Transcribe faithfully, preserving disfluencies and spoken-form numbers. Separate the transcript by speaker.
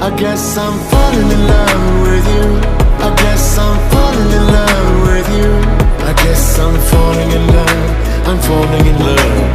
Speaker 1: I guess I'm falling in love with you. I guess I'm falling in love with you. I guess I'm falling in love. I'm falling in love.